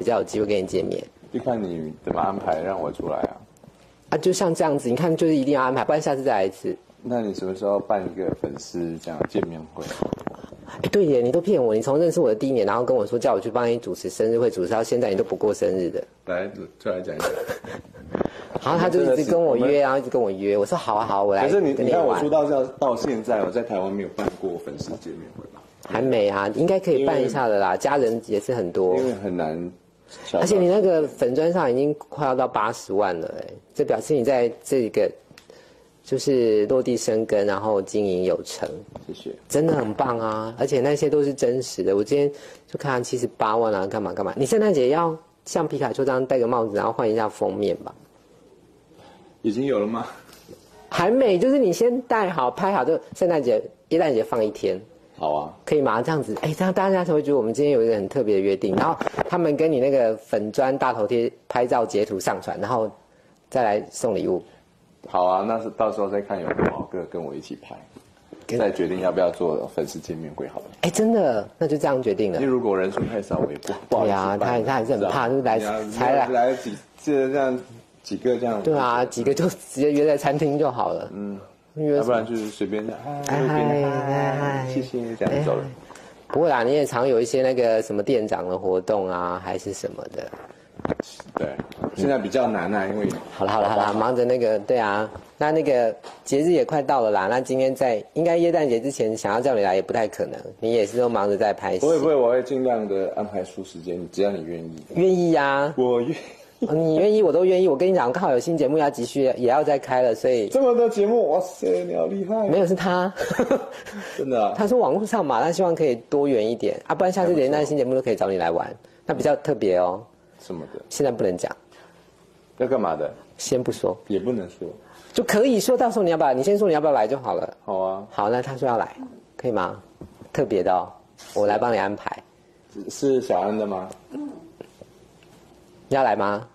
较有机会跟你见面。 就看你怎么安排让我出来啊。 啊，就像这样子，你看就是一定要安排，不然下次再来一次。 那你什么时候办一个粉丝这样见面会？ 哎，对耶，你都骗我！你从认识我的第一年，然后跟我说叫我去帮你主持生日会，主持到现在你都不过生日的。 来，出来讲一讲。 然后他就一直跟我约，然后一直跟我约。我说好啊好，我来。 可是你看我出道到现在，我在台湾没有办过粉丝见面会吧？ 还没啊，应该可以办一下的啦。家人也是很多， 因为很难。 而且你那个粉专上已经快要到80万了，哎，这表示你在这个就是落地生根，然后经营有成。 谢谢， 真的很棒啊！而且那些都是真实的。我今天就看78万啊，干嘛干嘛？你圣诞节要像皮卡丘这样戴个帽子，然后换一下封面吧？ 已经有了吗？ 还没，就是你先戴好、拍好，就圣诞节、耶诞节放1天。 好啊， 可以吗？这样子，哎，这样大家才会觉得我们今天有一个很特别的约定。然后他们跟你那个粉砖大头贴拍照截图上传，然后再来送礼物。 好啊，那是到时候再看有没有个跟我一起拍，再决定要不要做粉丝见面会好了。 哎，真的，那就这样决定了。 因为如果人数太少，我也不好意思。 对啊，他还是很怕，就是来这样几个这样。 对啊，几个就直接约在餐厅就好了。 嗯。要不然就是随便讲，嗨，谢谢，这样走了。 不会啦，你也常有一些那个什么店长的活动啊，还是什么的。 对，现在比较难啊，因为好了，忙着那个，对啊，那个节日也快到了啦。那今天应该耶诞节之前想要叫你来也不太可能，你也是都忙着在拍戏。 不会，我会尽量的安排出时间，只要你愿意。 愿意呀， 我愿意。 你愿意，我都愿意。我跟你讲，刚好有新节目要继续，也要再开了，所以这么多节目，哇塞，你好厉害！ 没有，是他， 真的、啊。 他说网络上嘛，他希望可以多元一点啊，不然下次连那新节目都可以找你来玩，那比较特别哦。 什么的？ 现在不能讲。 要干嘛的？ 先不说， 也不能说， 就可以说，到时候你要不要？你先说你要不要来就好了。 好啊。 好，那他说要来，可以吗？特别的哦，我来帮你安排。 是小安的吗？ 你要来吗？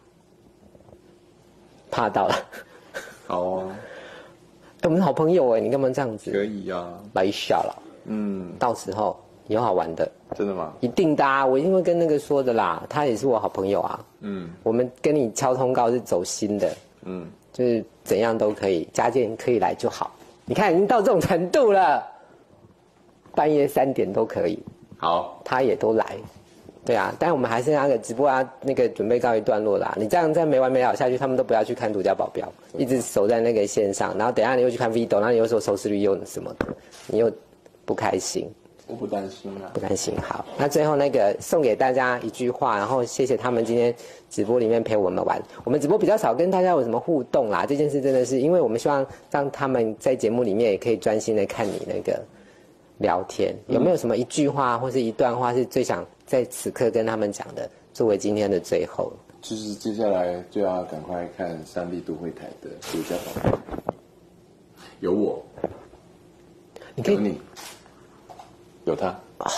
怕到了。 好啊。 我们是好朋友哎，你干嘛这样子？ 可以啊。 来一下了。到时候有好玩的。 真的吗？ 一定的啊，我一定会跟那个说的啦。他也是我好朋友啊。我们跟你敲通告是走心的。就是怎样都可以，家健可以来就好。你看已经到这种程度了，半夜3点都可以。 好， 他也都来。对啊，但我们还是那个直播啊，那个准备告一段落啦。你这样再没完没了下去，他们都不要去看独家保镖，一直守在那个线上，然后等一下你又去看 Vido，然后你又说收视率又什么的，你又不开心。 我不担心啊， 不担心。好，那最后那个送给大家一句话，然后谢谢他们今天直播里面陪我们玩。我们直播比较少跟大家有什么互动啦，这件事真的是因为我们希望让他们在节目里面也可以专心的看你那个聊天。有没有什么一句话或是一段话是最想在此刻跟他们讲的，作为今天的最后？ 就是接下来就要赶快看三立都会台的独家保镖，有我，有你。有他，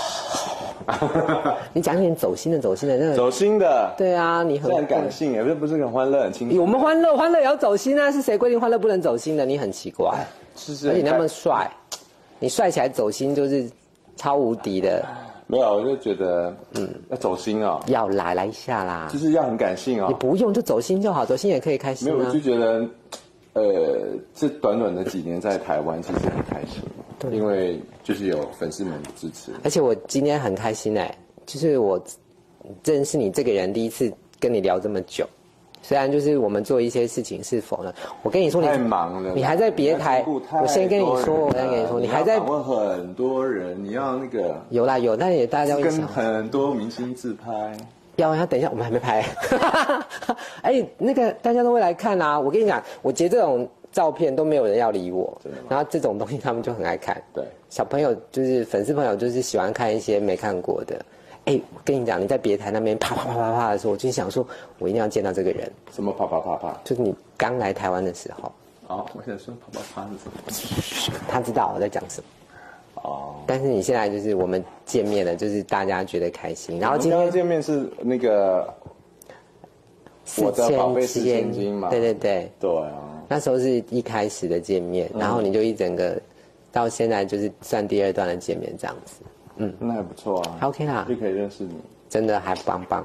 你讲点走心的那个。 走心的， 对啊，你很感性耶，不是很欢乐，很轻松。 我们欢乐也要走心啊！是谁规定欢乐不能走心的？你很奇怪，而且你那么帅，你帅起来走心就是超无敌的。 没有，我就觉得，要走心哦， 要来一下啦， 就是要很感性哦。 你不用就走心就好，走心也可以开心啊。 没有，我就觉得，这短短的几年在台湾其实很开心。因为就是有粉丝们的支持， 而且我今天很开心就是我认识你这个人第一次跟你聊这么久，虽然就是我们做一些事情是否呢？我跟你说你太忙了， 你还在别台，我先跟你说，你还在访问很多人，你要那个有啦，但也大家会跟很多明星自拍。 要等一下，我们还没拍。哎，那个大家都会来看啊！我跟你讲，我截这种照片都没有人要理我，然后这种东西他们就很爱看。 对， 小朋友就是粉丝朋友，就是喜欢看一些没看过的。哎，我跟你讲，你在别台那边啪啪啪啪啪的时候，我就想说，我一定要见到这个人。 什么啪啪啪啪？ 就是你刚来台湾的时候。 哦，我想说啪啪啪是什么？ 他知道我在讲什么。 哦， 但是你现在就是我们见面了，就是大家觉得开心。然后今天见面是那个我的宝贝4000金嘛？ 对。 对啊， 那时候是一开始的见面，然后你就一整个到现在就是算第2段的见面这样子。 那还不错啊。 OK 啦， 就可以认识你， 真的还棒棒。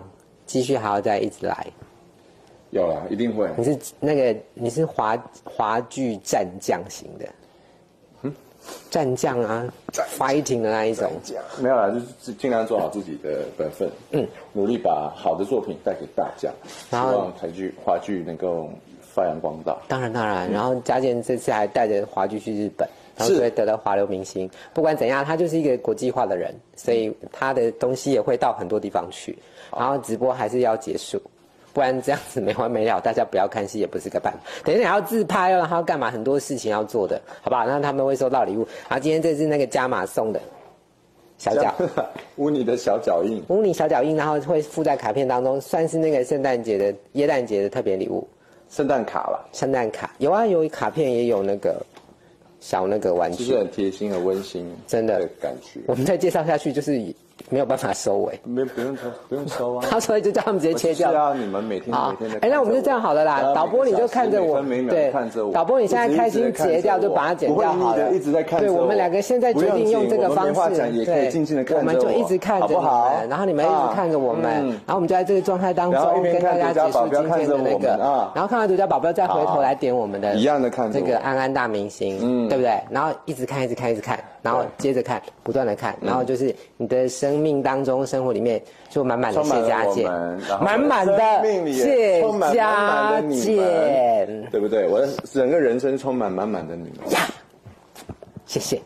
继续还要再一直来？ 有啦，一定会。 你是华剧战将型的，战将啊，fighting 的那一种。 没有啦，就是尽量做好自己的本分，努力把好的作品带给大家，希望华剧能够发扬光大。 当然，然后嘉健这次还带着华剧去日本，然后就会得到华流明星。不管怎样，他就是一个国际化的人，所以他的东西也会到很多地方去。然后直播还是要结束。不然这样子没完没了，大家不要看戏也不是个办法。等一下还要自拍哦，然后要干嘛？很多事情要做的，好不好？那他们会收到礼物。然后今天这是那个加码送的小脚， 污泥的小脚印， 污泥小脚印，然后会附在卡片当中，算是那个圣诞节的耶诞节的特别礼物。 圣诞卡啦， 圣诞卡有啊，有卡片也有那个小那个玩具， 就是很贴心、很温馨， 真的感觉。 我们再介绍下去就是没有办法收尾， 不用收啊。 他所以就叫他们直接切掉。 是啊，你们每天的。 那我们就这样好了啦。导播你就看着我，对，导播你现在开心截掉就把它剪掉好了。 一直在看着我。 对，我们两个现在决定用这个方式，对，我们就一直看着你们，然后你们一直看着我们，然后我们就在这个状态当中跟大家结束今天的那个，然后看完独家保镖再回头来点我们的一样的看这个安安大明星，对不对？然后一直看，然后接着看，不断的看，然后就是你的生命当中、生活里面就满满的谢家健，满满的谢家健， 对不对？我的整个人生充满满满的你们呀， 谢谢。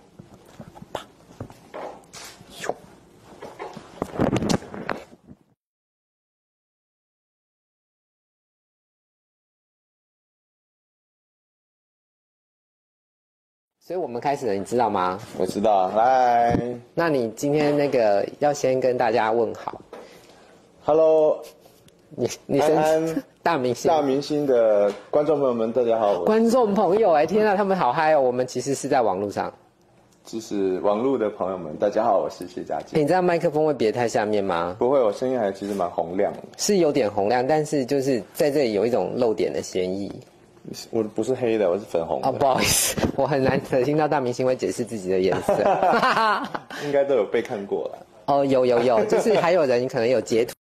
所以我们开始了，你知道吗？ 我知道，来。 那你今天那个要先跟大家问好。 Hello， 你先大明星的观众朋友们，大家好。 观众朋友，天啊，他们好嗨哦！我们其实是在网络上。 就是网络的朋友们，大家好，我是谢家健。 你知道麦克风会别太下面吗？ 不会，我声音还其实蛮洪亮的。 是有点洪亮，但是就是在这里有一种漏点的嫌疑。 我不是黑的，我是粉红的。 不好意思，我很难得听到大明星会解释自己的颜色。 应该都有被看过了。 有，就是还有人可能有截图。